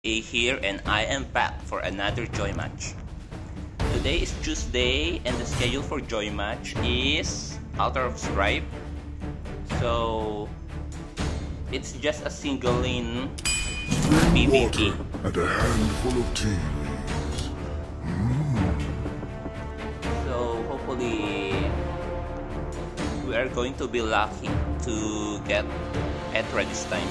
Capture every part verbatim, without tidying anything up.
Here, and I am back for another Joy Match. Today is Tuesday and the schedule for Joy Match is Altar of Strife. So it's just a single lane PvP. And a handful of tea leaves. Mm. So hopefully we are going to be lucky to get petra this time.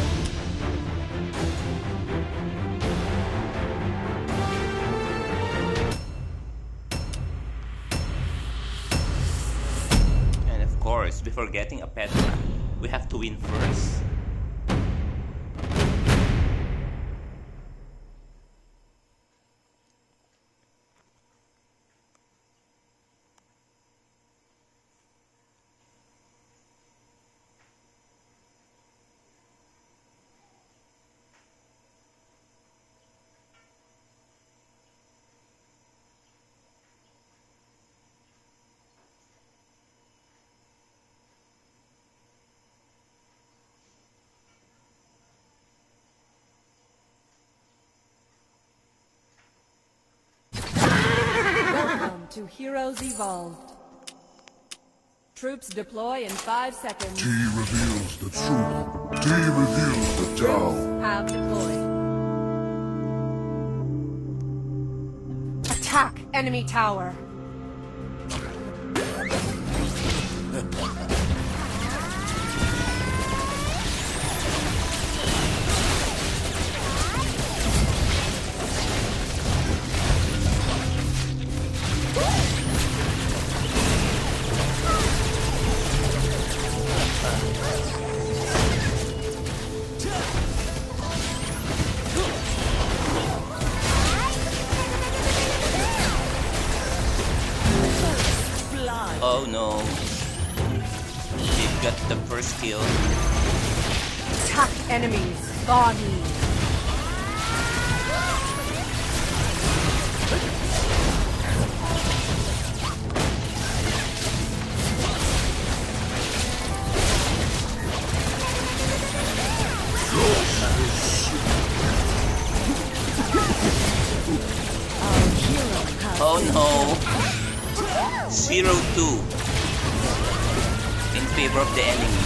Before getting a petra, we have to win first. To Heroes Evolved. Troops deploy in five seconds. T reveals the truth. T reveals the Tao. Have deployed. Attack enemy tower. Oh no, they've got the first kill. Attack enemies, body. Oh no. zero two in favor of the enemy.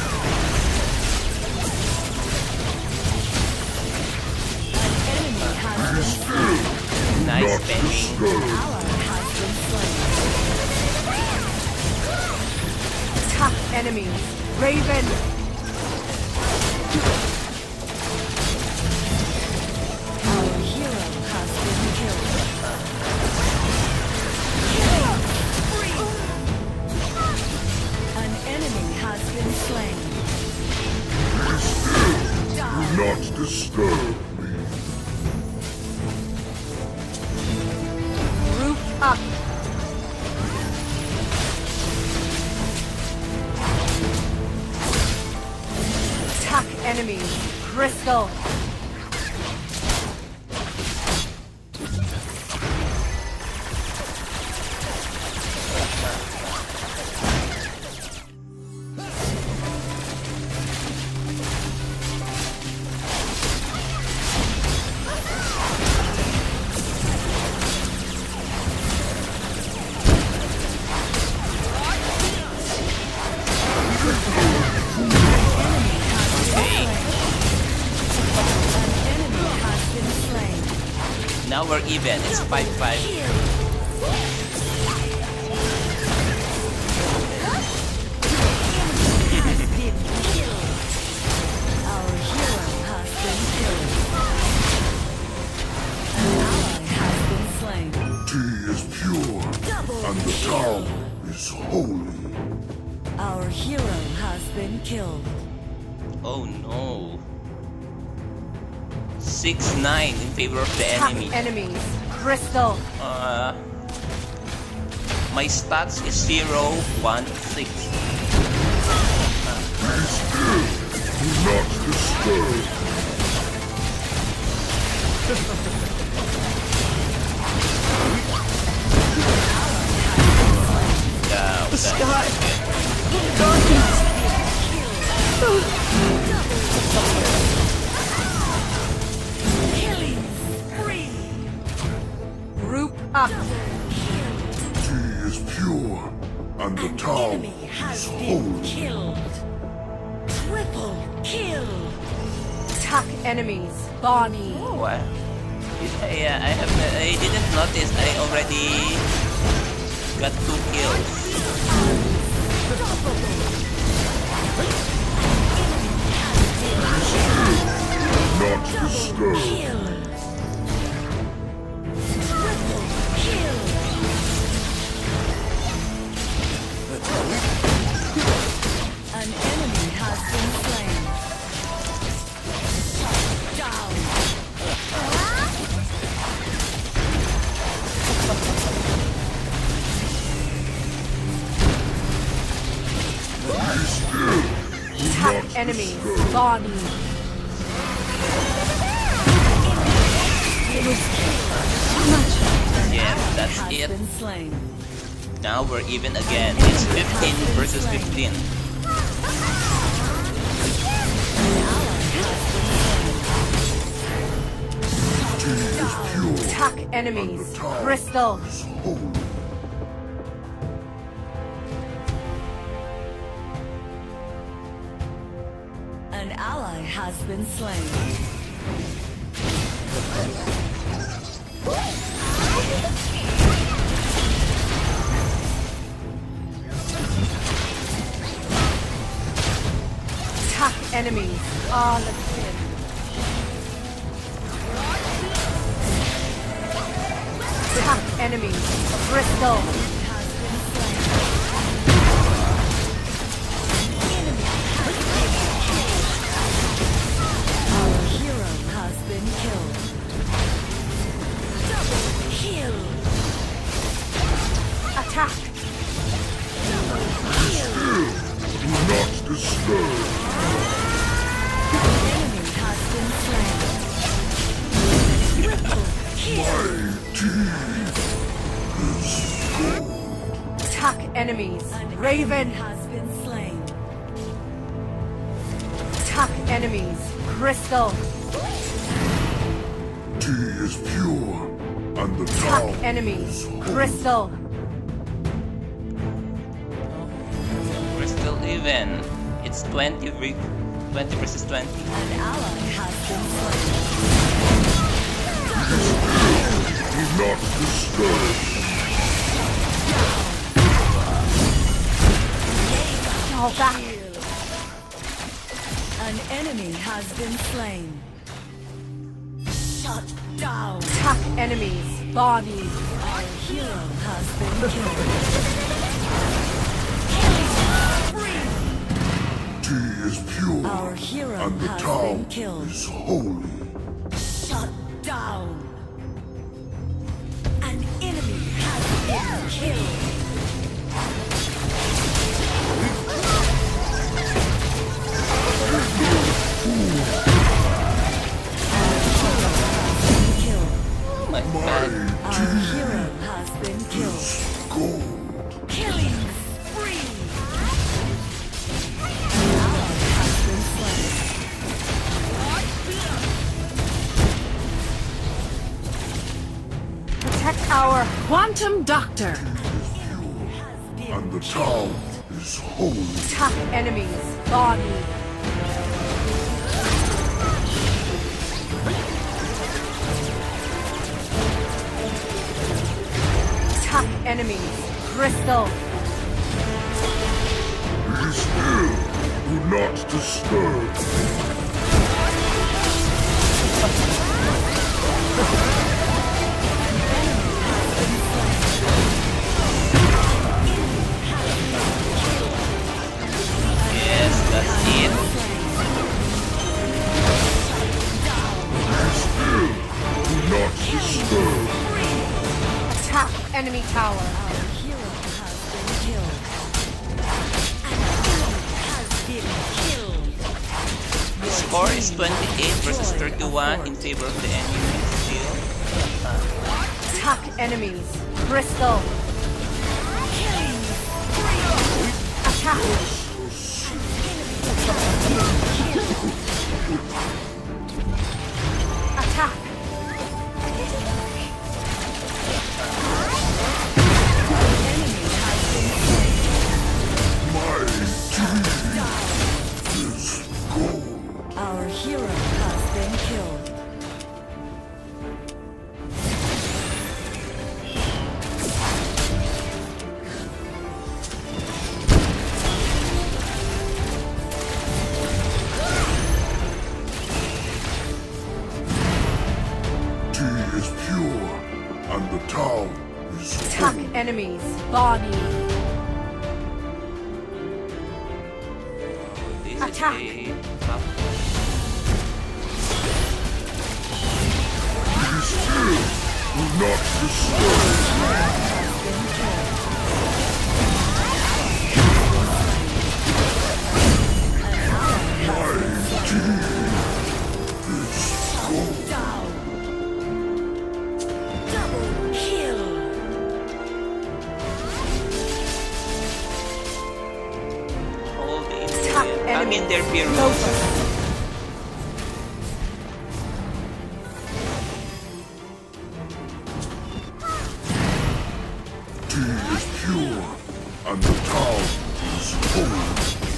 Nice spamming. Attack enemies, Raven. Our hero has been killed. Slain. Be still. Do not disturb me. Group up. Attack enemies. Crystal. Now we're even, it's five five. Our hero has been killed. An ally has been slain. Tea is pure, and the Tao is holy. Our hero has been killed. Oh no. six nine in favor of the Attack enemy. enemies. Crystal. Uh, my stats is zero one six. Be still. Do not disturb. Yeah, the sky! Darkness! and the An town enemy has is been holy. killed. Triple kill. Attack enemies. Bonnie. Oh, wow. I, uh, I have I didn't notice I already got two kills. Not disturbed. Kill. Triple kill. An enemy has been slain. Shut down. Attack enemies. Bonnie. Yes, that's Has it. been slain. Now we're even again. It's fifteen versus fifteen. Attack enemies. Crystal. Is holy. An ally has been slain. Attack enemies. Ah, let's win. Attack enemies. Crystal. Has been slain. Enemy has been killed. Our hero has been killed. Double kill. Attack. Do not disturb. Enemy has been slain. Triple kill. My team is gold. Attack enemies. An Raven. enemy has been slain. Attack enemies. Crystal. Tea is pure, and the Attack town enemies. is holy. Crystal. We're still even. It's twenty, v- twenty versus twenty. An ally has been slain. Do not disturb. Fall back. An enemy has been slain. Shut down. Attack enemies. Bonnie. Our hero has been killed. Tea is pure, Our hero and the has town been killed. is holy. Shut down. An enemy has been killed. Killed. Oh my My god. Our hero has been killed. is gold. Killing spree. An ally has been slain. Protect our Quantum Doctor. And the town is holy. Attack enemies. Bonnie. Attack enemies. Crystal. Be still. Do not disturb. Yes, that's it. Do not disturb. Attack enemy tower. Our hero has been killed. An enemy has been killed. The score is twenty-eight versus thirty-one in favor of the enemy. Still. Attack enemies. Crystal. Killing. Attack. Attack. Enemy has been slain. and the town is Attack whole. enemies. Body. This Attack. is a tough Be still, do not disturb. My team is whole. Down. Double kill. hold in Attack there. Hang enemy. in there, Piero. Nova. Tea is pure, and the town is whole.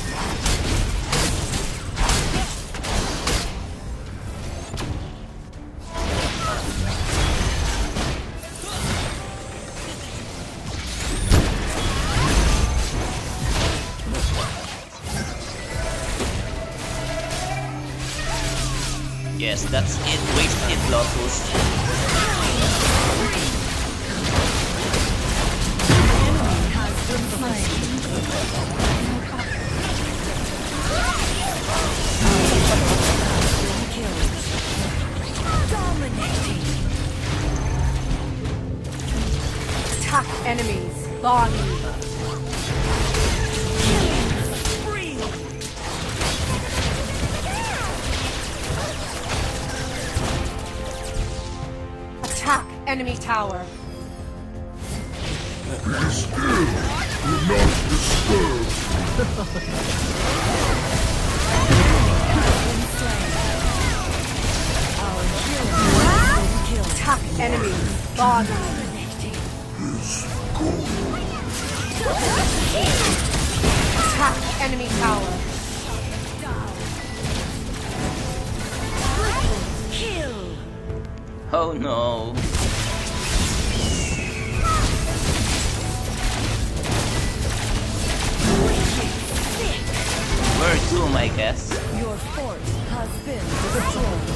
Yes, that's it. Waste it, Lotus. Dominating. Attack enemies. Body. Spree. Attack enemy tower. Be still, do not disturb. Attack enemies. Body. Is gold. Attack enemy tower. Kill. Oh no. Where to, I guess? Your fort has been destroyed.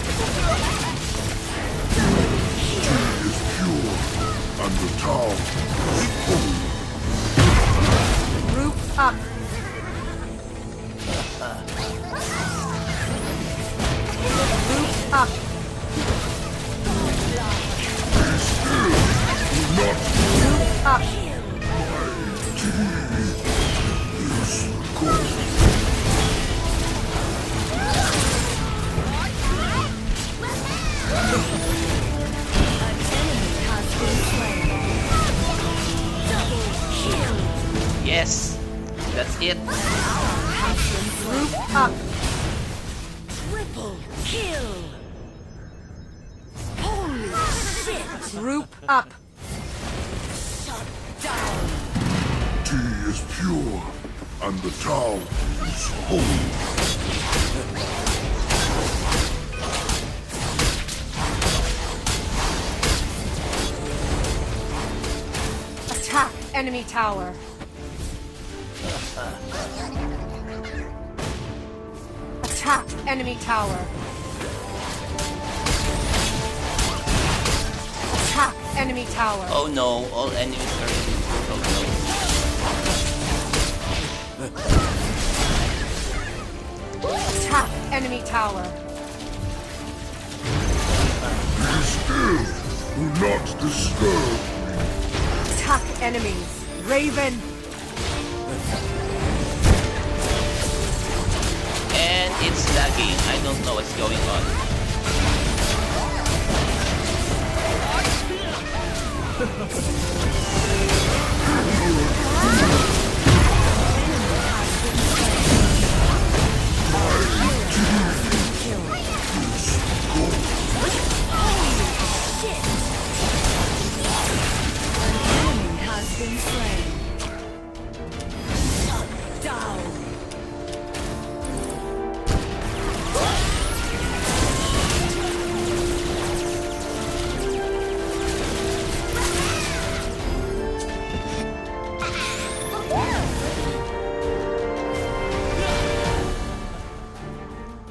Tea is pure, and the town is whole. Group up. Group up. Be still, do not Group up. is gold. Yes, that's it. Group up. Triple kill. Holy shit. Group up. Shut down. Tea is pure, and the town is whole. Attack enemy tower. Attack enemy tower. Attack enemy tower. Oh no, all enemies are in. Oh Attack enemy tower. Be still, do not disturb. Attack enemies. Raven. no. And it's lagging. I don't know what's going on. Has been slain. Shut down.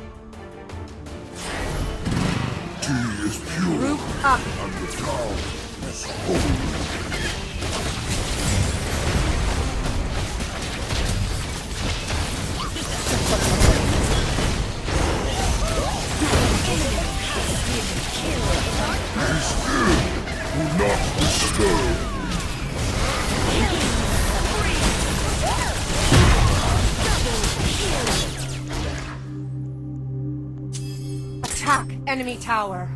Tea is pure, Group up. and the town is holy. Be still. Do not disturb. Attack enemy tower.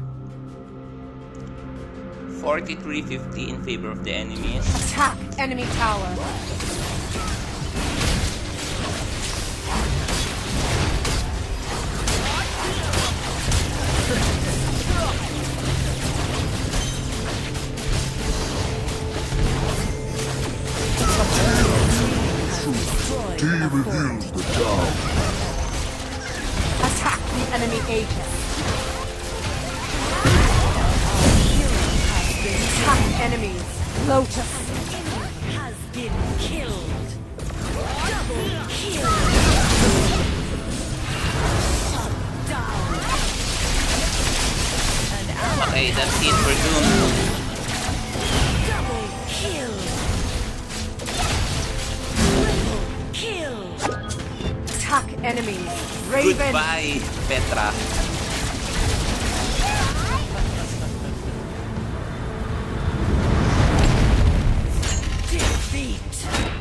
forty-three fifty in favor of the enemies. Attack enemy tower. He reveals the town. Attack the enemy agent. Attack enemies. Lotus. Has been killed. Double kill. Shut down. An ally Okay, that's it for Doom. double kill. Triple kill. Attack enemies. Raven. Goodbye, Petra. Defeat.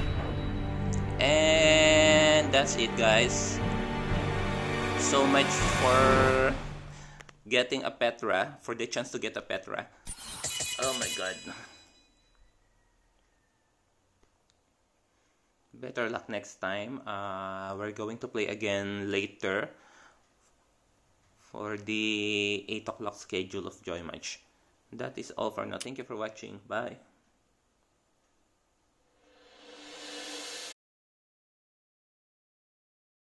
And that's it, guys. So much for getting a Petra, for the chance to get a Petra. Oh my god. Better luck next time. Uh, we're going to play again later for the eight o'clock schedule of Joy Match. That is all for now. Thank you for watching. Bye.